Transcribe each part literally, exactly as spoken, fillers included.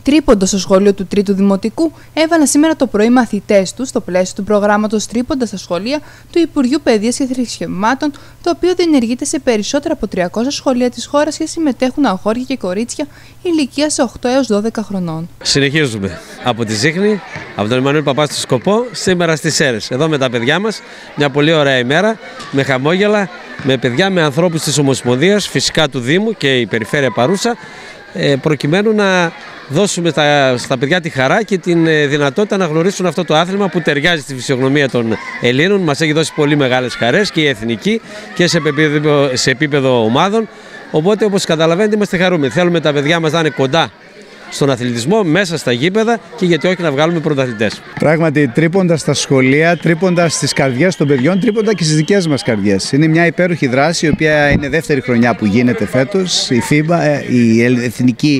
Τρίποντα στο σχολείο του Τρίτου Δημοτικού έβαλαν σήμερα το πρωί μαθητές τους στο πλαίσιο του προγράμματος Τρίποντα στα σχολεία του Υπουργείου Παιδείας και Θρησκευμάτων, το οποίο διενεργείται σε περισσότερα από τριακόσια σχολεία της χώρας και συμμετέχουν αγόρια και κορίτσια ηλικίας οκτώ έως δώδεκα χρονών. Συνεχίζουμε από τη Ζήχνη, από τον Εμμανουήλ Παπά στο Σκοπό, σήμερα στις Σέρρες. Εδώ με τα παιδιά μας, μια πολύ ωραία ημέρα, με χαμόγελα, με παιδιά, με ανθρώπους της Ομοσπονδίας, φυσικά του Δήμου και η Περιφέρεια παρούσα, προκειμένου να δώσουμε στα, στα παιδιά τη χαρά και την δυνατότητα να γνωρίσουν αυτό το άθλημα που ταιριάζει στη φυσιογνωμία των Ελλήνων. Μας έχει δώσει πολύ μεγάλες χαρές και η εθνική και σε επίπεδο, σε επίπεδο ομάδων. Οπότε, όπως καταλαβαίνετε, είμαστε χαρούμενοι. Θέλουμε τα παιδιά μας να είναι κοντά στον αθλητισμό, μέσα στα γήπεδα και γιατί όχι να βγάλουμε πρωταθλητές. Πράγματι, τρίποντα στα σχολεία, τρίποντα στις καρδιές των παιδιών, τρίποντα και στις δικές μας καρδιές. Είναι μια υπέροχη δράση, η οποία είναι δεύτερη χρονιά που γίνεται φέτος. Η φίμπα, η Εθνική,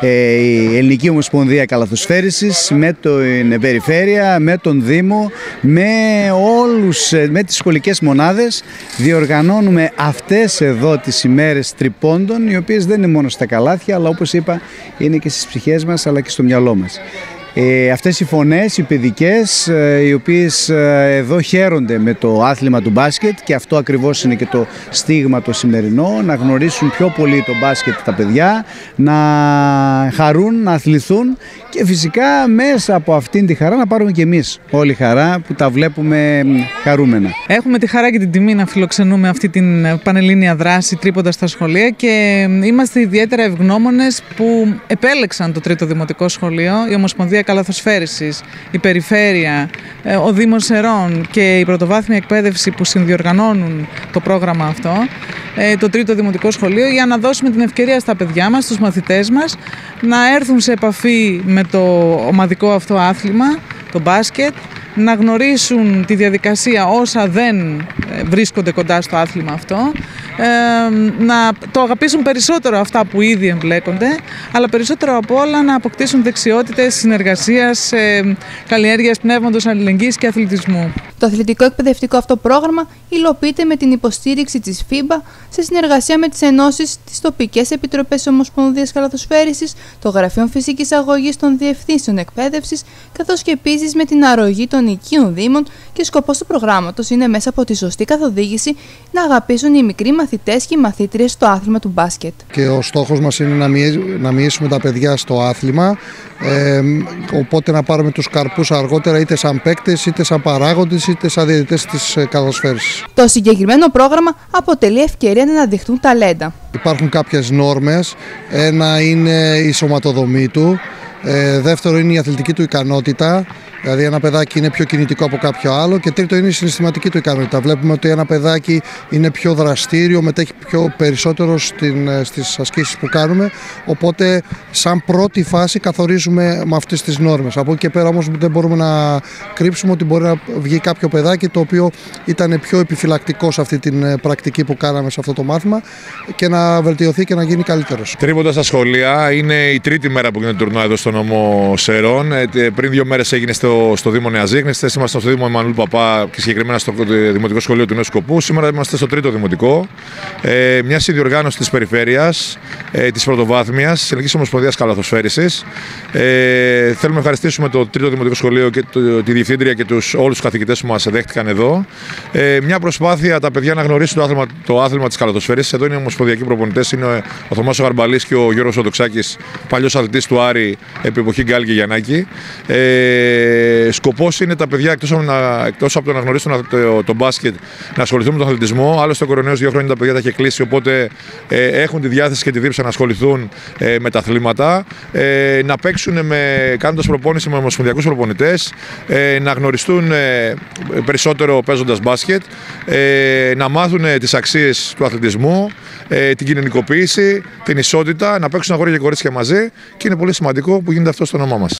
η Ελληνική Ομοσπονδία Καλαθοσφαίρισης, με την Περιφέρεια, με τον Δήμο, με όλους, με τις σχολικές μονάδες, διοργανώνουμε αυτές εδώ τις ημέρες τρυπώντων, οι οποίες δεν είναι μόνο στα καλάθια, αλλά όπως είπα, είναι και στις ψυχές μας αλλά και στο μυαλό μας. Ε, αυτές οι φωνές, οι παιδικές, ε, οι οποίες ε, εδώ χαίρονται με το άθλημα του μπάσκετ, και αυτό ακριβώς είναι και το στίγμα το σημερινό, να γνωρίσουν πιο πολύ το μπάσκετ τα παιδιά, να χαρούν, να αθληθούν και φυσικά μέσα από αυτήν τη χαρά να πάρουμε και εμείς όλη χαρά που τα βλέπουμε χαρούμενα. Έχουμε τη χαρά και την τιμή να φιλοξενούμε αυτή την πανελλήνια δράση Τρίποντα στα σχολεία και είμαστε ιδιαίτερα ευγνώμονες που επέλεξαν το Τρίτο Δημοτικό Σχολείο, η Ομοσπονδία Καλαθοσφαίρισης, η Περιφέρεια, ο Δήμος Σερών και η Πρωτοβάθμια Εκπαίδευση που συνδιοργανώνουν το πρόγραμμα αυτό, το Τρίτο Δημοτικό Σχολείο, για να δώσουμε την ευκαιρία στα παιδιά μας, στους μαθητές μας, να έρθουν σε επαφή με το ομαδικό αυτό άθλημα, το μπάσκετ, να γνωρίσουν τη διαδικασία όσα δεν βρίσκονται κοντά στο άθλημα αυτό, να το αγαπήσουν περισσότερο αυτά που ήδη εμπλέκονται, αλλά περισσότερο από όλα να αποκτήσουν δεξιότητες συνεργασίας, καλλιέργειας πνεύματος αλληλεγγύης και αθλητισμού. Το αθλητικό εκπαιδευτικό αυτό πρόγραμμα υλοποιείται με την υποστήριξη της φίμπα σε συνεργασία με τις ενώσεις, τις τοπικές επιτροπές Ομοσπονδίας Καλαθοσφαίρισης, το Γραφείο Φυσικής Αγωγής των Διευθύνσεων Εκπαίδευσης, καθώς και επίσης με την αρρωγή των οικείων δήμων, και σκοπός του προγράμματος είναι μέσα από τη σωστή καθοδήγηση να αγαπήσουν οι μικροί μαθητές και οι μαθήτριες στο άθλημα του μπάσκετ. Και ο στόχος μας είναι να μοιήσουμε τα παιδιά στο άθλημα, ε, οπότε να πάρουμε τους καρπούς αργότερα, είτε σαν παίκτες, είτε σαν παράγοντες, είτε σαν διαιτητές της καλαθοσφαίρισης. Το συγκεκριμένο πρόγραμμα αποτελεί ευκαιρία να αναδειχθούν ταλέντα. Υπάρχουν κάποιες νόρμες. Ένα είναι η σωματοδομή του. Ε, δεύτερο είναι η αθλητική του ικανότητα, δηλαδή ένα παιδάκι είναι πιο κινητικό από κάποιο άλλο, και τρίτο είναι η συναισθηματική του ικανότητα. Βλέπουμε ότι ένα παιδάκι είναι πιο δραστήριο, μετέχει πιο περισσότερο στην, στις ασκήσεις που κάνουμε, οπότε σαν πρώτη φάση καθορίζουμε με αυτές τις νόρμες. Από εκεί και πέρα όμως δεν μπορούμε να κρύψουμε ότι μπορεί να βγει κάποιο παιδάκι το οποίο ήταν πιο επιφυλακτικό σε αυτή την πρακτική που κάναμε σε αυτό το μάθημα και να βελτιωθεί και να γίνει καλύτερος. Τρίποντα στα σχολεία είναι η τρίτη μέρα που γίνεται τουρνουά εδώ στο νομό Σερών. Πριν δύο μέρες έγινε στο, στο Δήμο Νέας Ζήχνης. Χθες ήμασταν στο Δήμο Εμμανουήλ Παπά και συγκεκριμένα στο Δημοτικό Σχολείο του Νέου Σκοπού. Σήμερα είμαστε στο Τρίτο Δημοτικό. Ε, μια συνδιοργάνωση της Περιφέρειας, ε, της Πρωτοβάθμιας, της Ελληνικής Ομοσπονδίας Καλαθοσφαίρισης. Ε, θέλουμε να ευχαριστήσουμε το Τρίτο Δημοτικό Σχολείο και το, τη Διευθύντρια και τους, όλους τους καθηγητές που μας δέχτηκαν εδώ. Ε, μια προσπάθεια τα παιδιά να γνωρίσουν το άθλημα, το άθλημα της καλαθοσφαίρισης. Εδώ είναι οι ομοσπονδιακοί προπονητές. Είναι ο Θωμάς ο Γαρμπαλής και ο Γιώργος Οδοξάκης, παλιός αθλητής του Άρη επί εποχή Γκάλη και Γιαννάκη. Ε, σκοπός είναι τα παιδιά, εκτός από, να, εκτός από το να γνωρίσουν το, το, το μπάσκετ, να ασχοληθούν με τον αθλητισμό. Άλλωστε, ο κορονοϊός δύο χρόνια τα παιδιά τα έχει κλείσει, οπότε ε, έχουν τη διάθεση και τη δίψα να ασχοληθούν ε, με τα αθλήματα. Ε, να παίξουν με, κάνοντας προπόνηση με ομοσπονδιακούς προπονητές, ε, να γνωριστούν ε, περισσότερο παίζοντας μπάσκετ, ε, να μάθουν ε, τις αξίες του αθλητισμού, ε, την κοινωνικοποίηση, την ισότητα, να παίξουν αγόρια και κορίτσια μαζί, και είναι πολύ σημαντικό που γίνεται αυτό στο όνομά μας.